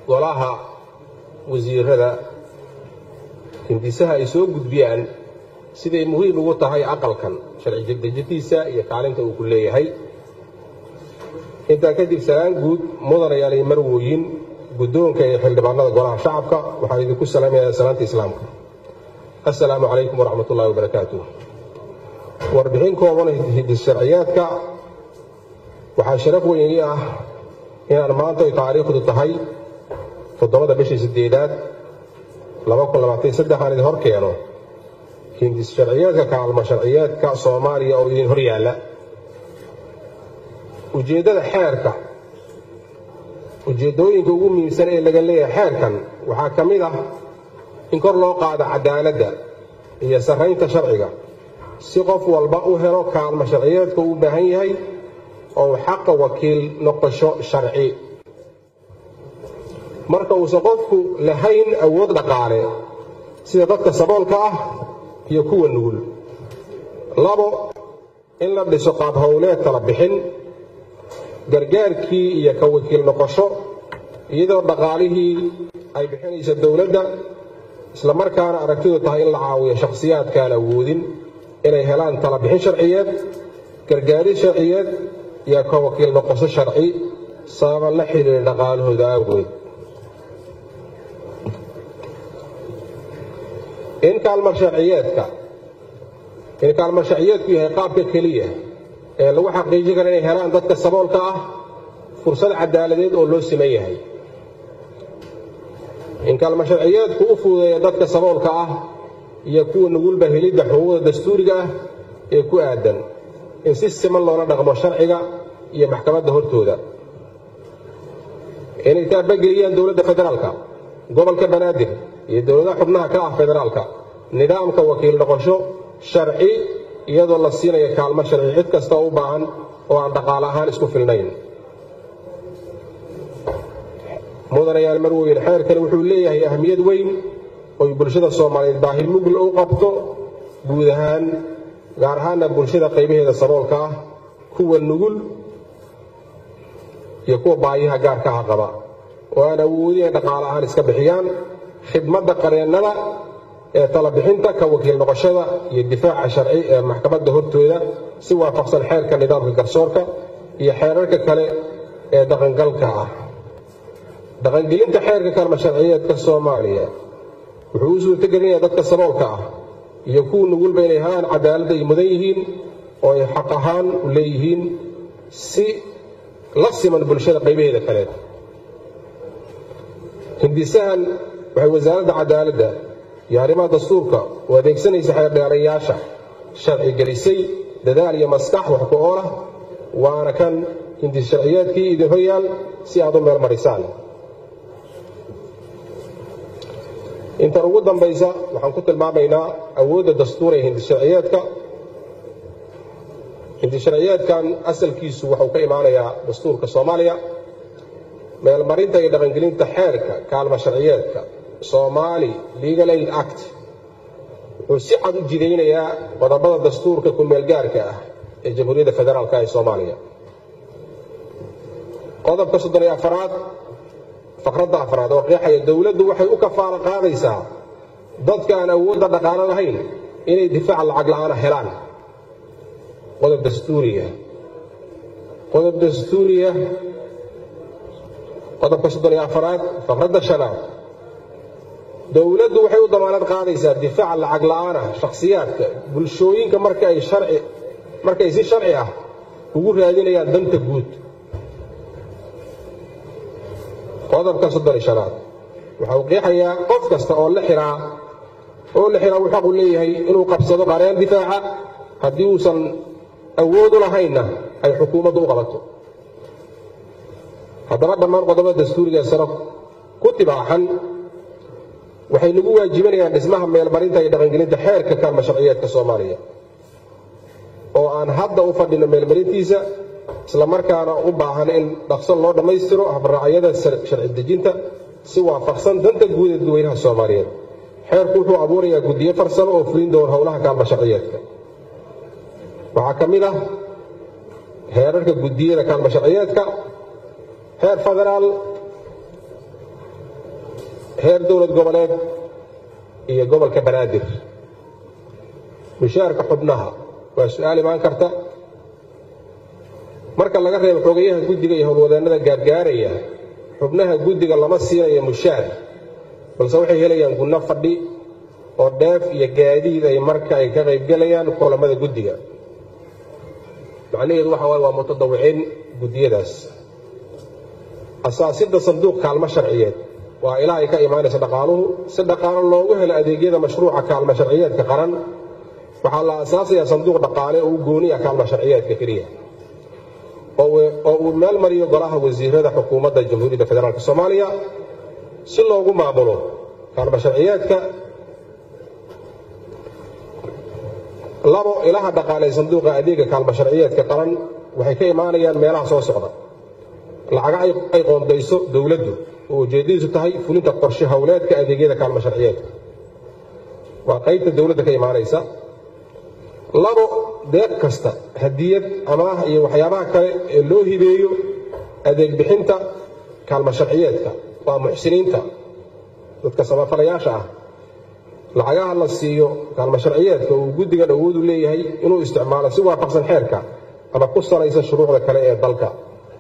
golaha wasiirada hindisaha ay soo gudbiyaan siday muhiim ugu tahay aqalkan sharci dejintiisa iyo kaalinta uu ku leeyahay. intaa kadib salaan guud mudanayaal iyo marwooyin guddoonka iyo xildhibaanada golaha shacabka waxaan idinku salaamayaa salaanta islaamka. assalaamu calaykum waraxmatullaahi wabarakaatuh. warbixin kooban hindis sharciyeedka waxaa sharaf weyn ii ah inaan maanta ay taariikhdu tahay 7 bishii 8aad 2023 aan idin hor keeno hindis sharciyeedka kaalmo sharciyeedka Soomaaliya oo idin hor yaalla. ujeedada xeerka ujeedooyinka ugu muhiimsan ee laga leeyahay xeerkan waxaa ka mid ah in kor loo qaado cadaaladda iyo sarreynta sharciga si qof walba u helo kaalmo sharciyeedka uu baahan yahay oo xaqa wakiil noqosho sharci marka uusan qofku lahayn awood dhaqaale sida dadka saboolka ah iyo kuwa nugul. 2 in la dhiso qaab howleed kala bixin gargaarkii iyo ka wakiil noqosho iyadoo dhaqaalihii ay bixinayso dowladda isla markaana aragtidu tahay in la caawiyo shakhsiyaadka aan awoodin inay helaan tala bixin sharciyeed gargaaris sharciyeed iyo ka wakiil noqosho sharci sabab la xiriira dhaqaalahooda awgeed. in kaalmo sharciyeedku yahay qaabka keliya ee lagu xaqiijin karo inay helaan dadka saboolka ah fursad cadaaladeed oo loo siman yahay. in kaalmo sharciyeedku u fududeeya dadka saboolka ah iyo kuwa nugulba helidda xuquuqda dastuuriga ah ee ku aadan in si siman loola dhaqmo sharciga iyo maxkamadda hortooda. inay taabageliyaan dowladda federaalka gobolka banaadir iyo dowladaha xubnaha ka ah federaalka nidaamka wakiil noqosho sharci iyadoo la siinayo kaalmo sharci cid kasta oo u baahan oo aan dhaqaale ahaan isku filnayn. mudanayaal marwooyin xeerkani wuxuu leeyahay ahmiyad weyn oo bulshada Soomaaliyeed baahi mugl u qabto guud ahaan gaar ahaan bulshada qaybaheeda saboolka ah kuwa nugul iyo kuwa baahiyaha gaarka ah qaba oo aan awoodin dhaqaale ahaan iska bixiyaan khidmadda qareennada ee tala bixinta ka wakiil noqoshada iyo difaaca sharci ee maxkamadda hortooda si waafaqsan xeerka nidaamka garsoorka iyo xeerarka kale ee dhaqangalka ah. dhaqangelinta xeerka kaalmo sharciyeedka Soomaaliya wuxuu u suurtagelinayaa dadka saboolka ah iyo kuwa nugulba inay helaan cadaalad ay mudan yihiin oo ay xaq ahaan u leeyihiin si la siman bulshada qaybaheeda kale. hindisahan waxay wasaaradda cadaaladda iyo arrimaha dastuurka u adeegsanaysa xeerdheerayaasha sharci gelisay dadaal iyo maskax wax ku ool ah waana kan hindis sharciyeedkii idin hor yaal si aad u meel marisaan. intan ugu dambaysa waxaan ku tilmaamaynaa awoodda dastuur ee hindis sharciyeedka. hindis sharciyeedkan asalkiisu wuxuu ka imaanayaa dastuurka Soomaaliya. meelmarinta iyo dhaqangelinta xeerka kaalmo sharciyeedka Somali Legal Aid Act wuxuu si cad u jidaynayaa qodobada dastuurka ku meel gaarka ah ee Jamhuuriyadda Federaalka ee Soomaaliya. qodobka 34 faqradda 4 oo qeexaya dowladdu waxay u kafaalo qaadaysaa dadka aan awoodda dhaqaale lahayn inay difaac lacag la'aan helaan. qodob dastuuriya qodobka 34 faqradda 5 dowladdu waxay u damaanad qaadaysaa difaac lacag la'aan shakhsiyaadka bulshooyinka markay si sharci ah ugu raadinayaan danta guud. qodobka 35 waxa uu qeexayaa qof kasta oo la xiraa wuxuu xaq u leeyahay inuu qabsado qareen difaaca haddii uusan awood u lahaynna ay xukuumaddu u qabato. haddaba dhammaan qodobada dastuuriga sare ku tibaaxan waxay nagu waajibanayaan dhismaha meelmarinta iyo dhaqangelinta xeerka kaalmo sharciyeedka Soomaaliya oo aan hadda u fadhino meelmarintiisa isla markaana u baahan in dhaqso loo dhammaystiro habraacyada sharci dejinta si waafaqsan danta guud ee dadweynaha Soomaaliyeed. xeerku wuxuu abuurayaa guddiyo farsamo oo fulin doona howlaha kaalmo sharciyeedka. waxaa ka mid ah heerarka guddiyada kaalmo sharciyeedka heer federaal heer dowlad goboleed iyo gobolka banaadir mushaarka xubnaha waa su'aal imaan karta marka laga reebo xogayaha guddiga iyo howlwadeennada gaargaaraya xubnaha guddiga lama siinayo mushaar balse waxay helayaan gunno fadhi oo dheef iyo gaadiid ay marka ay ka qaybgalayaan kulamada guddiga macnaheedu waxa waaye waa mutadawiciin guddiyadaas asaasidda sanduuq kaalmo sharciyeed waa ilaa ay ka imaanaysa dhaqaaluhu si dhaqaalo loogu helo adeegyada mashruuca kaalmo sharciyeedka qaran waxaa la asaasayaa sanduuq dhaqaale oo u gooni ah kaalmo sharciyeedka keliya oo uu meel mariyo golaha wasiirada xukuumadda jamhuuriyadda federaalk soomaaliya si loogu maamulo kaalmo sharciyeedka labo ilaha dhaqaale ee sanduuqa adeega kaalmo sharciyeedka qaran waxay ka imaanayaan meelaha soo socda lacaga ay qoondayso dowladdu oo ujeedadiisu tahay fulinta qorshe howleedka adeegyada kaalmo sharciyeedka waa qaybta dowladda ka imaanaysa labo deeq kasta hadiyad amaah iyo waxyaabaha kale ee loo hibeeyo adeeg bixinta kaalmo sharciyeedka waa muxsiniinta dadka samafalayaasha ah lacagaha la siiyo kaalmo sharciyeedka uu guddigan awood u leeyahay inuu isticmaalo si waafaqsan xeerka ama ku salaysan shuruucda kale ee dalka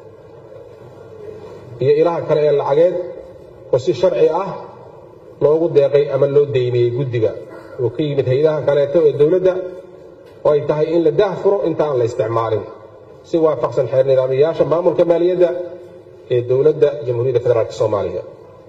iyo ilaha kale ee lacageed oo si sharci ah loogu deeqay ama loo deymiyey guddiga oo ka yimid hay'adaha kaleeto ee dowladda oo ay tahay in la daahfuro inta aan la isticmaalin si waafaqsan xeer nidaamiyayaasha maamulka maaliyadda ee dowladda jamhuuriyadda federaalk soomaaliya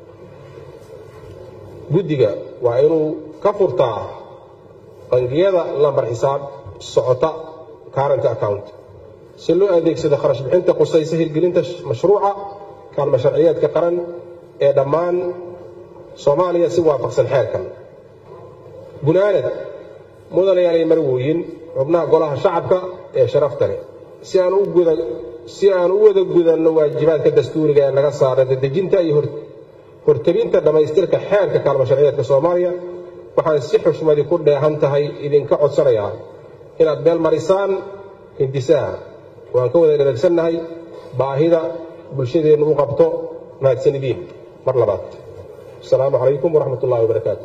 guddiga waa inuu ka furtaa bangiyada lambar xisaab socota current account si loo adeegsado kharash bixinta qusaysa hirgelinta mashruuca kaalmo sharciyeedka qaran ee dhammaan soomaaliya si waafaqsan xeerkan gunaanad mudanayaal marwooyin xubnaha golaha shacabka ee sharafta leh si aan u wada gudanno waajibaadka dastuuriga ee naga saaran dedejinta iyo hortelinta dhammaystirka xeerka kaalmo sharciyeedka soomaaliya waxaan si xushmadi ku dheehan tahay idinka codsanayaa inaad meel marisaan hindisaha waan ka wada dheragsannahay baahida bulshadeennu u qabto mahadsanidin mar labaad asalaamu calaykum waraxmat ullahi wabarakaatu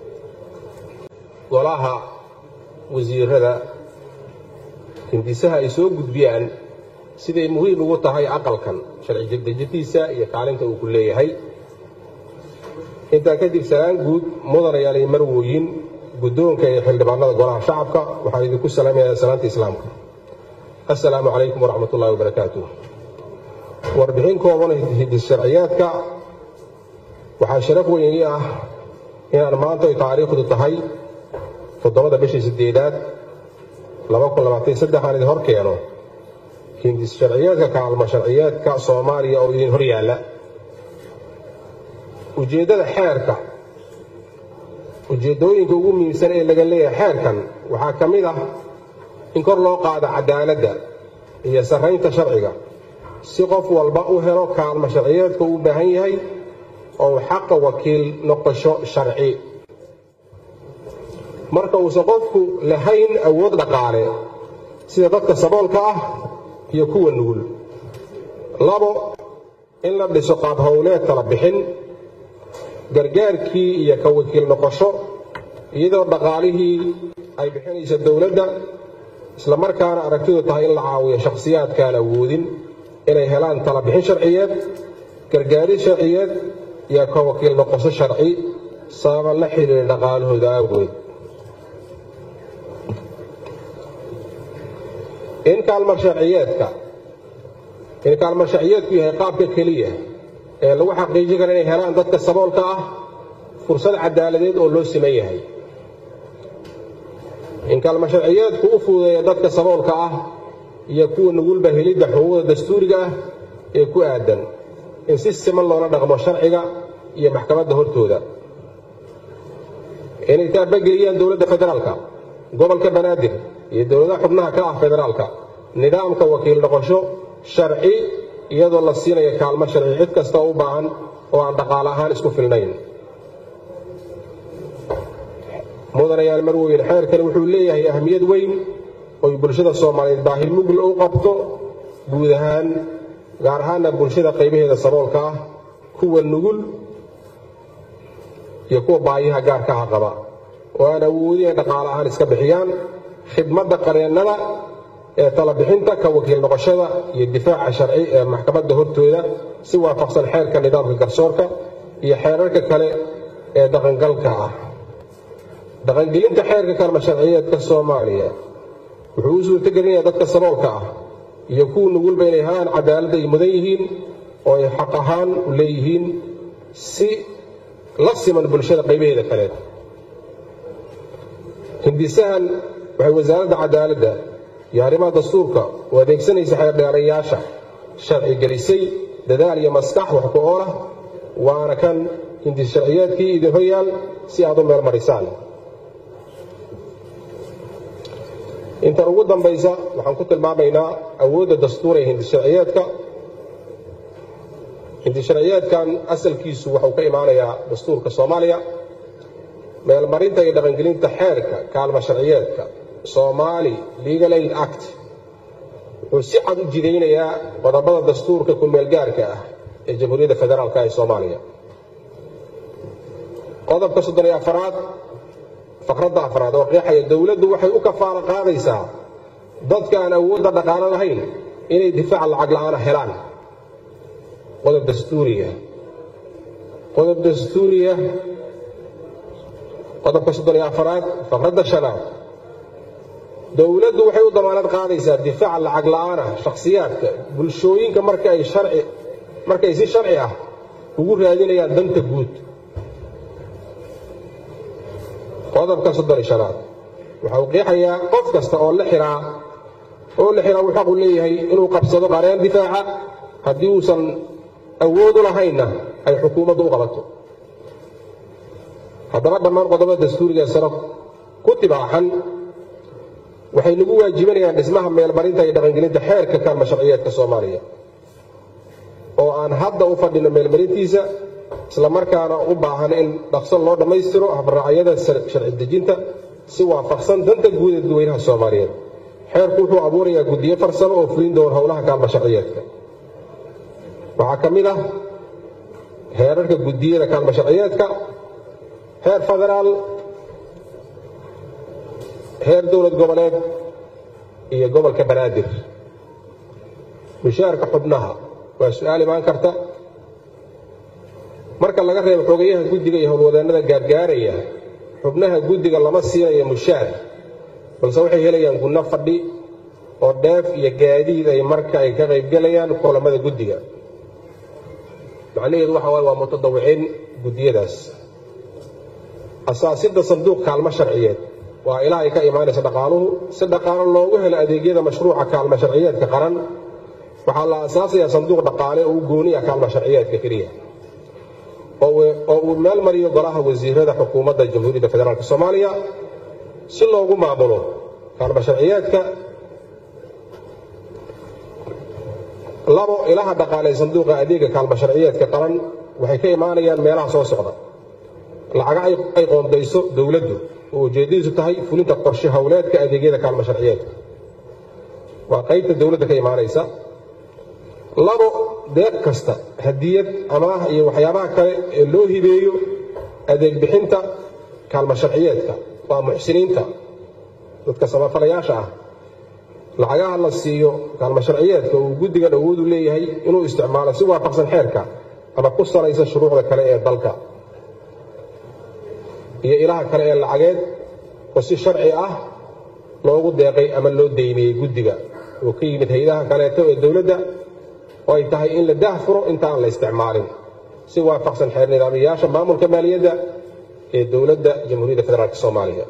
golaha wasiirada hindisaha ay soo gudbiyaan siday muhiim ugu tahay aqalkan sharci dejintiisa iyo kaalinta uu ku leeyahay intaa kadib salaan guud mudanayaal iyo marwooyin guddoonka iyo xildhibaanada golaha shacabka waxaan idinku salaamayaa salaanta islaamka assalaamu calaykum waraxmat ullahi wabarakaatu warbixin kooban hindis sharciyeedka waxaa sharaf weyn ii ah inaan maanta ay taariikhdu tahay 7 bishii 8aad 2023 aan idin hor keeno hindis sharciyeedka kaalmo sharciyeedka Soomaaliya oo idin hor yaala ujeedada xeerka ujeedooyinka ugu muhiimsan ee laga leeyahay xeerkan waxaa ka mid ah in kor loo qaado cadaaladda iyo sarreynta sharciga si qof walba u helo kaalmo sharciyeedka uu baahan yahay oo xaqa wakiil noqosho sharci marka uusan qofku lahayn awood dhaqaale sida dadka saboolka ah iyo kuwa nugul labo in la dhiso qaab howleed kala bixin gargaarkii iyo ka wakiil noqosho iyadoo dhaqaalihii ay bixinayso dowladda isla markaana aragtidu tahay in la caawiyo shakhsiyaadkaan awoodin inay helaan tala bixin sharciyeed gargaaris sharciyeed iyo ka wakiil noqosho sharci sababa la xiriira dhaqaalahooda awgeed in kaalmo sharciyeedku yahay qaabka keliya ee lagu xaqiijin karo inay helaan dadka saboolka ah fursad cadaaladeed oo loo siman yahay in kaalmo sharciyeedku u fududeeya dadka saboolka ah iyo kuwa nugulba helidda xuquuqda dastuuriga ah ee ku aadan in si siman loola dhaqmo sharciga iyo maxkamadda hortooda inay taabageliyaan dowladda federaalka gobolka banaadir iyo dowladaha xubnaha ka ah federaalka nidaamka wakiil noqosho sharci iyadoo la siinayo kaalmo sharci cid kasta oo u baahan oo aan dhaqaale ahaan isku filnayn mudanayaal marwooyin xeerkani wuxuu leeyahay ahmiyad weyn oo bulshada Soomaaliyeed baahi mugl u qabto guud ahaan gaar ahaan bulshada qaybaheeda saboolka ah kuwa nugul iyo kuwa baahiyaha gaarka ah qaba oo aan awoodin dhaqaale ahaan iska bixiyaan khidmadda qareennada ee tala bixinta ka wakiil noqoshada iyo difaaca sharci ee maxkamadda hortooda si waafaqsan xeerka nidaamka garsoorka iyo xeerarka kale ee dhaqangalka ah. dhaqangelinta xeerka kaalmo sharciyeedka Soomaaliya wuxuu u suurtagelinayaa dadka saboolka ah iyo kuwa nugulba inay helaan cadaalad ay mudan yihiin oo ay xaq ahaan u leeyihiin si la siman bulshada qaybaheeda kale. hindisahan waxay wasaaradda cadaaladda iyo arrimaha dastuurka u adeegsanaysa xeerdheerayaasha sharci gelisay dadaal iyo maskax wax ku ool ah, waana kan hindis sharciyeedkii idin horyaal si aad u meel marisaan. intan ugu dambaysa waxaan ku tilmaamaynaa awoodda dastuur ee hindis sharciyeedka. hindis sharciyeedkan asalkiisu waxuu ka imaanayaa dastuurka Soomaaliya. meelmarinta iyo dhaqangelinta xeerka kaalmo sharciyeedka Somali Legal Aid Act wuxuu si cad u jidaynayaa qodobada dastuurka ku meel gaarka ah ee Jamhuuriyadda Federaalka ee Soomaaliya. qodobka 34 faqradda 4 oo qeexaya dawladdu waxay u kafaalo qaadaysaa dadka aan awoodda dhaqaale lahayn inay difaac lacag la'aan helaan. qodob dastuuriya qodobka 34 faqradda 5 dawladdu waxay u damaanad qaadaysaa difaac lacag la'aan shakhsiyaadka bulshooyinka markay si sharci ah ugu raadinayaan danta guud. qodobka 35 waxa uu qeexayaa qof kasta oo la xiraa uu xaq u leeyahay inuu qabsado qareen difaaca haddii uusan awood u lahaynna ay xukuumaddu u qabato. haddaba dhammaan qodobada dastuuriga sare ku tibaaxan waxay nagu waajibanayaan dhismaha meelmarinta iyo dhaqangelinta xeerka kaalmo sharciyeedka Soomaaliya oo aan hadda u fadhino meelmarintiisa isla markaana u baahan in dhaqso loo dhammaystiro habraacyada sharci dejinta si waafaqsan danta guud ee dadweynaha Soomaaliyeed. xeerku wuxuu abuurayaa guddiyo farsamo oo fulin doona howlaha kaalmo sharciyeedka. waxaa ka mid ah heerarka guddiyada kaalmo sharciyeedka heer federaal, heer dowlad goboleed iyo gobolka banaadir. mushaarka xubnaha waa su'aal imaan karta. marka laga reebo xogayaha guddiga iyo howlwadeennada gaargaaraya xubnaha guddiga lama siinayo mushaar, balse waxay helayaan gunno fadhi oo dheef iyo gaadiid ay marka ay ka qaybgalayaan kulamada guddiga. macnaheedu waxa waaye waa mutadawiciin guddiyadaas. asaasidda sanduuq kaalmo sharciyeed waa ilaa ay ka imaanaysa dhaqaaluhu. si dhaqaalo loogu helo adeegyada mashruuca kaalmo sharciyeedka qaran waxaa la asaasayaa sanduuq dhaqaale oo u gooni ah kaalmo sharciyeedka keliya oo uu meel mariyo golaha wasiirada xukuumadda Jamhuuriyadda Federaalka Soomaaliya si loogu maamulo kaalmo sharciyeedka. labo ilaha dhaqaale ee sanduuqa adeega kaalmo sharciyeedka qaran waxay ka imaanayaan meelaha soo socda: lacaga ay qoondayso dawladdu oo ujeedadiisu tahay fulinta qorshe howleedka adeegyada kaalmo sharciyeedka, waa qaybta dawladda ka imaanaysa. labo deeq kasta, hadiyad, amaah iyo waxyaabaha kale ee loo hibeeyo adeeg bixinta kaalmo sharciyeedka waa muxsiniinta, dadka samafalayaasha ah. lacagaha la siiyo kaalmo sharciyeedka uu guddigan awood u leeyahay inuu isticmaalo si waafaqsan xeerka ama ku salaysan shuruucda kale ee dalka. iyo ilaha kale ee lacageed oo si sharci ah loogu deeqay ama loo deymiyey guddiga oo ka yimid hay'adaha kaleeto ee dawladda oo ay tahay in la daahfuro inta aan la isticmaalin si waafaqsan xeer nidaamiyayaasha maamulka maaliyadda ee dawladda Jamhuuriyadda Federaalka Soomaaliya.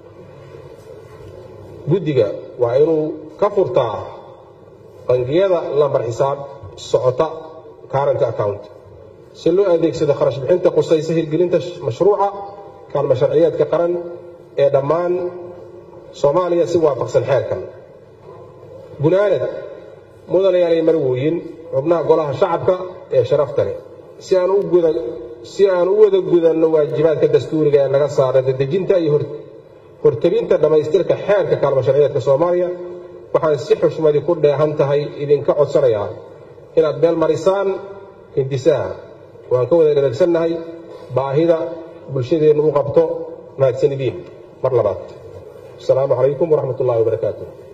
guddiga waa inuu ka furtaa bangiyada lambar xisaab socota current account si loo adeegsado kharash bixinta qusaysa hirgelinta mashruuca kaalmo sharciyeedka qaran ee dhammaan Soomaaliya si waafaqsan xeerkan. gunaanad mudanayaal marwooyin xubnaha golaha shacabka ee sharafta leh si aan u wada gudanno waajibaadka dastuuriga ee naga saaran dejinta iyo hortarinta dhammaystirka xeerka kaalmo sharciyeedka Soomaaliya waxaan si xushmadi ku dheehan tahay idinka codsanayaa inaad meel marisaan hindisaha. waan ka wada dheregsannahay baahida bulshadeenu u qabto mahadsanidin mar labaad. Assalaamu calaykum waraxmatullaahi wabarakaatuh.